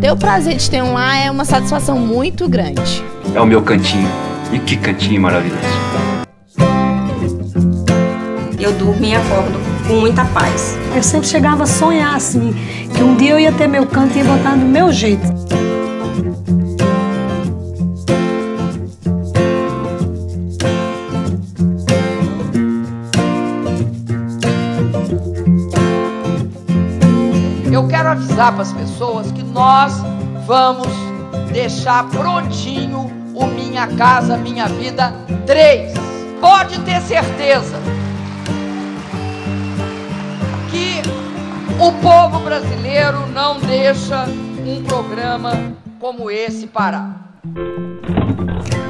Ter o prazer de ter um lar é uma satisfação muito grande. É o meu cantinho. E que cantinho maravilhoso. Eu durmo e acordo com muita paz. Eu sempre chegava a sonhar assim, que um dia eu ia ter meu canto e ia botar do meu jeito. Eu quero avisar para as pessoas que nós vamos deixar prontinho o Minha Casa Minha Vida 3. Pode ter certeza que o povo brasileiro não deixa um programa como esse parar.